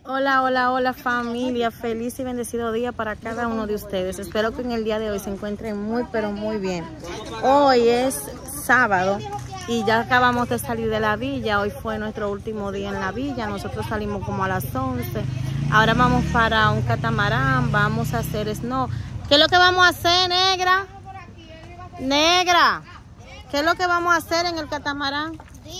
Hola, hola, hola familia, feliz y bendecido día para cada uno de ustedes. Espero que en el día de hoy se encuentren muy pero muy bien. Hoy es sábado y ya acabamos de salir de la villa. Hoy fue nuestro último día en la villa. Nosotros salimos como a las 11. Ahora vamos para un catamarán, vamos a hacer snow. ¿Qué es lo que vamos a hacer, negra? Negra, ¿qué es lo que vamos a hacer en el catamarán?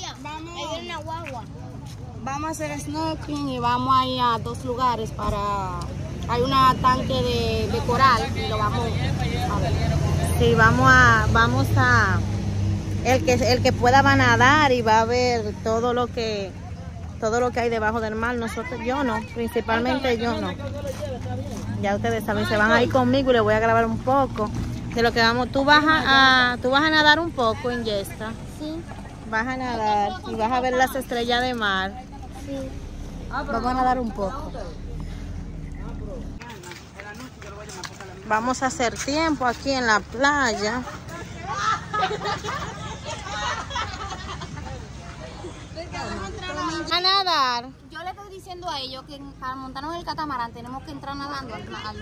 Vamos a hacer snorkeling y vamos a ir a dos lugares para... Hay un tanque de coral y lo vamos a ver. Sí, vamos a... El que pueda va a nadar y va a ver todo lo que hay debajo del mar. Nosotros, yo no, principalmente yo no. Ya ustedes saben, se van a ir conmigo y les voy a grabar un poco de lo que vamos. Tú vas a nadar un poco en Yesta. Sí. Vas a nadar y vas a ver las estrellas de mar. Sí. Vamos a nadar un poco. Vamos a hacer tiempo aquí en la playa. A nadar. Yo le estoy diciendo a ellos que para montarnos el catamarán tenemos que entrar nadando al mar.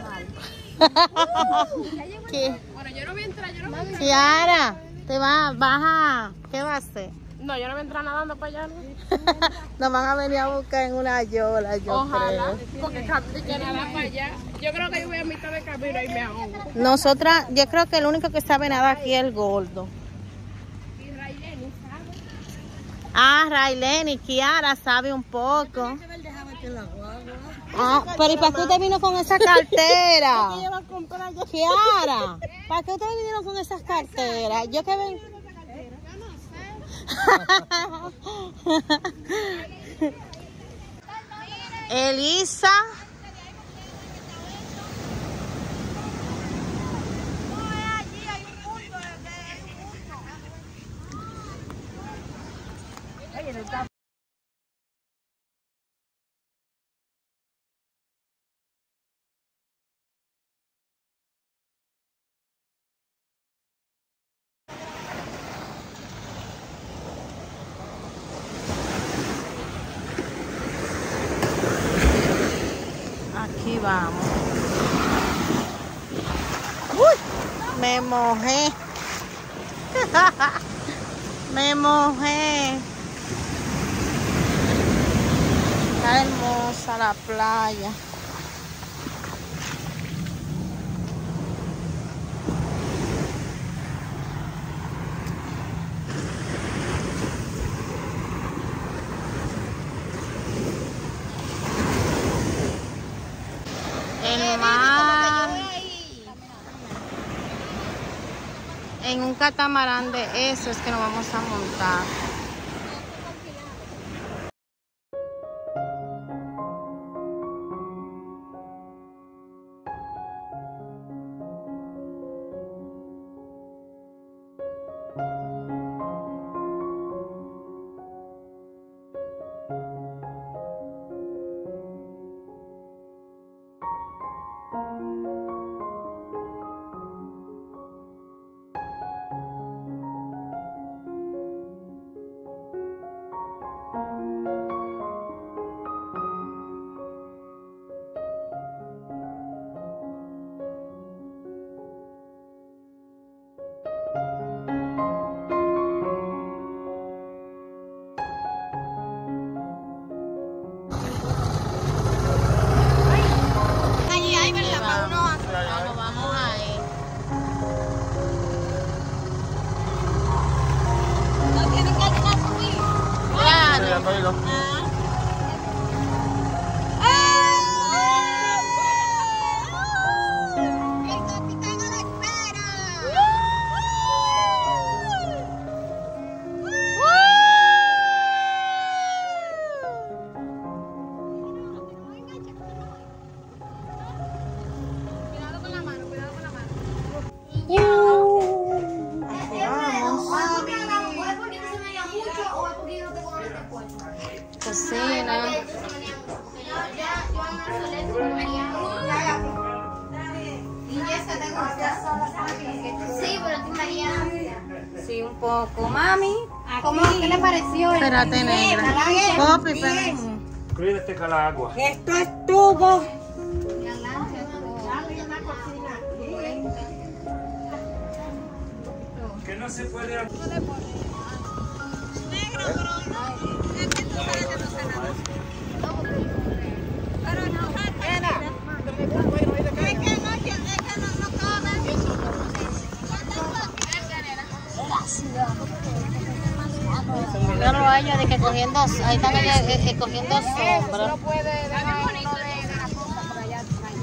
¿Qué? Bueno, yo no voy a entrar, yo no voy a entrar. Kiara, ¿qué vas a hacer? No, yo no voy a entrar nadando para allá, ¿no? Nos van a venir a buscar en una yola, yo Ojalá, creo. porque que nadar para allá. Yo creo que yo voy a mitad de camino y me ahogo. Nosotras, yo creo que el único que sabe nada aquí es el gordo. Y Raileni, ¿sabes? Ah, Raileni, Kiara sabe un poco. Ah, pero ¿y para qué usted vino con esa cartera? Kiara, ¿para qué ustedes vinieron con esas carteras? Yo que ven... Elisa. Aquí vamos. ¡Uy! Me mojé. Me mojé. Está hermosa la playa. El mar, en un catamarán de eso es que nos vamos a montar. Vamos ahí. ¿No tienen que dejar subir? Claro. El capitán a la espera. Cuidado con la mano, cuidado con la mano. Cocina. Sí, pero tú María. Sí, un poco. Mami, ¿Qué le pareció? espérate, negra. Popi, espérate. Suscríbete que la agua. Esto es tubo. La lancha, Que no se puede. yo no lo hallo de que cogiendo, ahí están ellos cogiendo sombra. No puede dejar uno de la cosa por allá.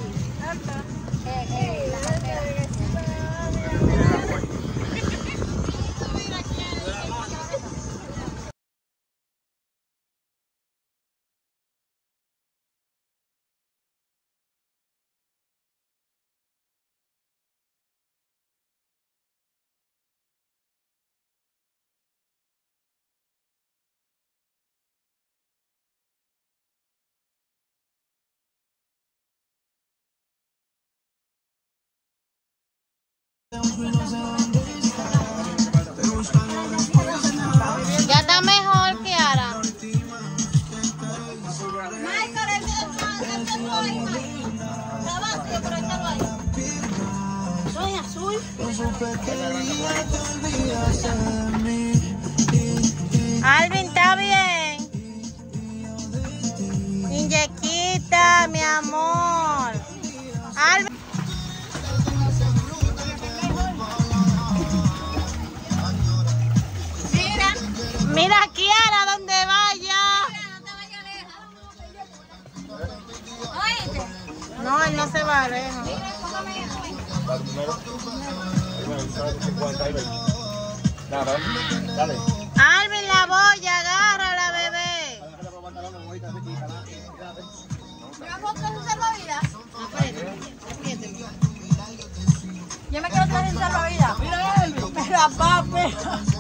Ya está mejor, Kiara. Soy azul. Alvin, ¿está bien? Inyequita, mi amor. Alvin. Mira, Kiara, donde vaya. No, él no se va lejos. Dale. Alvin, la boya, agárrala, bebé. Yo me quiero traer un salvavidas. Mira, papi.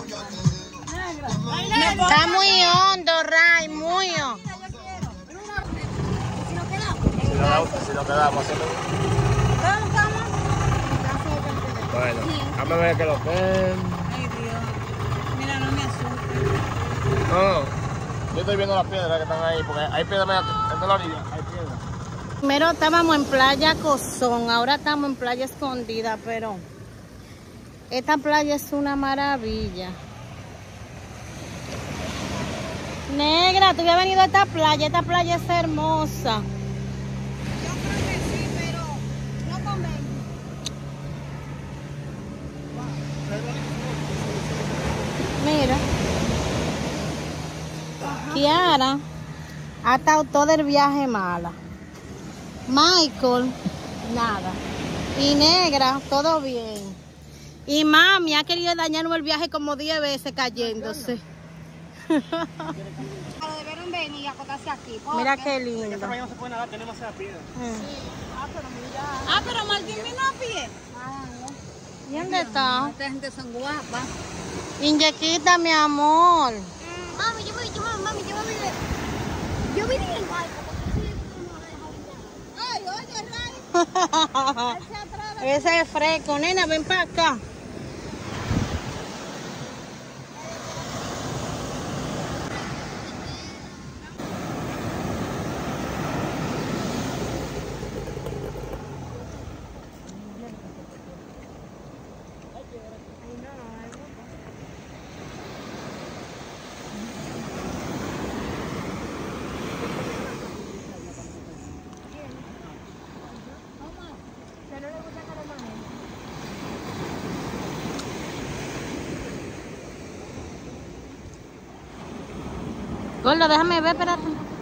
Está muy hondo, Ray, muy hondo. Si no quedamos, hacemos. Bueno, déjame ver que lo ven. Ay, Dios. Mira, no me asustes. No, yo estoy viendo las piedras que están ahí, porque hay piedras en la orilla, hay piedras. Primero estábamos en Playa Cozón, ahora estamos en Playa Escondida, pero esta playa es una maravilla. Negra, tú habías venido a esta playa es hermosa. Yo creo que sí, pero no convengo. Mira. Kiara ha estado todo el viaje mala. Michael, nada. Y Negra, todo bien. Y mami ha querido dañarme el viaje como 10 veces cayéndose. Debieron venir y acotarse aquí. Mira qué lindo. No se puede nadar, tenemos esa piedra. Pero Martín vino a pie. ¿Y dónde está? Esta gente son guapas. Inyequita, mi amor. Mami, yo vine en el barco. Ay, oye, Ray. Ese es fresco. Nena, ven para acá. Gordo, déjame ver, espérate.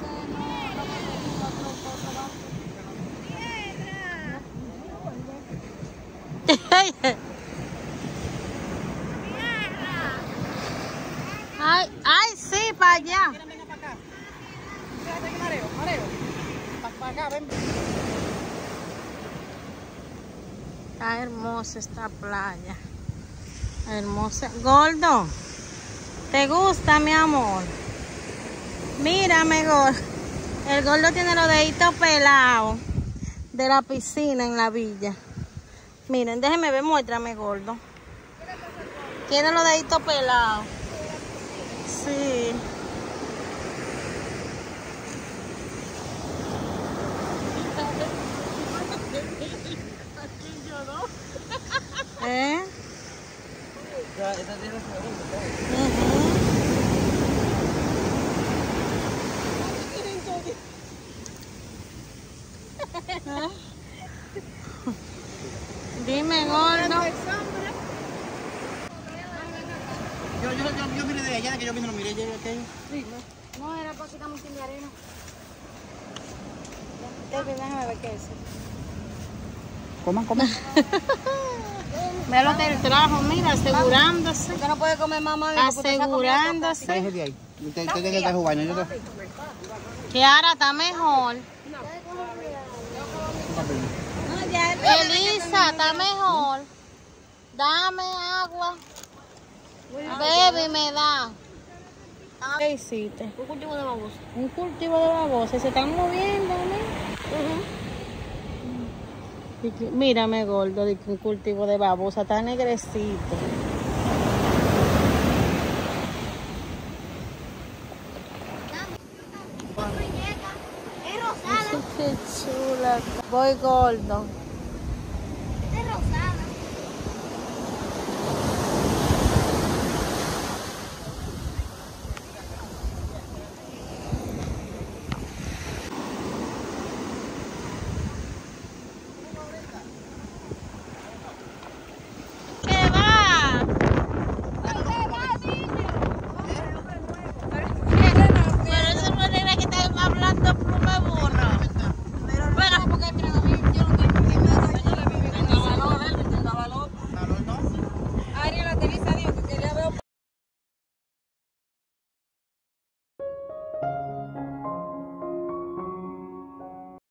Ay, ay, sí, para allá. Venga para acá. Fíjate que mareo. Para acá, ven. Está hermosa esta playa. Hermosa. Gordo, ¿te gusta, mi amor? Mírame, Gordo. El Gordo tiene los deditos pelados de la piscina en la villa. Miren, déjeme ver, muéstrame, Gordo. Tiene los deditos pelados. Sí. aquello? No, era para quitar un montón de arena. Déjame ver qué es. Coman, coman. Ve lo del trabajo, mira, asegurándose. Usted no puede comer mamá. Asegurándose. Déjese ahí. Usted tiene que jugar, ¿no? Yo te... Kiara está mejor. Elisa está mejor. Dame agua. Baby, me da. ¿Qué hiciste? Un cultivo de babosa. Un cultivo de babosa. Se están moviendo, ¿no? Mírame, gordo, de que un cultivo de babosa está negrecito. Es rosada. Qué chula. Voy, gordo.